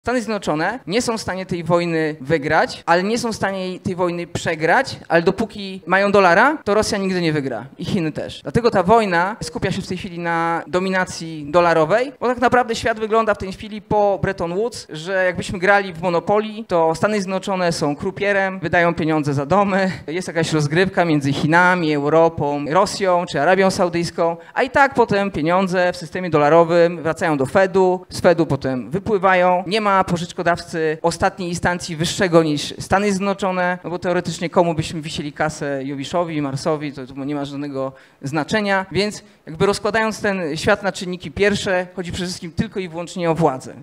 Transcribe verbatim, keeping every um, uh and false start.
Stany Zjednoczone nie są w stanie tej wojny wygrać, ale nie są w stanie tej wojny przegrać, ale dopóki mają dolara, to Rosja nigdy nie wygra i Chiny też. Dlatego ta wojna skupia się w tej chwili na dominacji dolarowej, bo tak naprawdę świat wygląda w tej chwili po Bretton Woods, że jakbyśmy grali w Monopoly, to Stany Zjednoczone są krupierem, wydają pieniądze za domy, jest jakaś rozgrywka między Chinami, Europą, Rosją czy Arabią Saudyjską, a i tak potem pieniądze w systemie dolarowym wracają do Fedu, z Fedu potem wypływają, nie ma pożyczkodawcy ostatniej instancji wyższego niż Stany Zjednoczone, no bo teoretycznie komu byśmy wisieli kasę, Jowiszowi, Marsowi, to, to nie ma żadnego znaczenia, więc jakby rozkładając ten świat na czynniki pierwsze, chodzi przede wszystkim tylko i wyłącznie o władzę.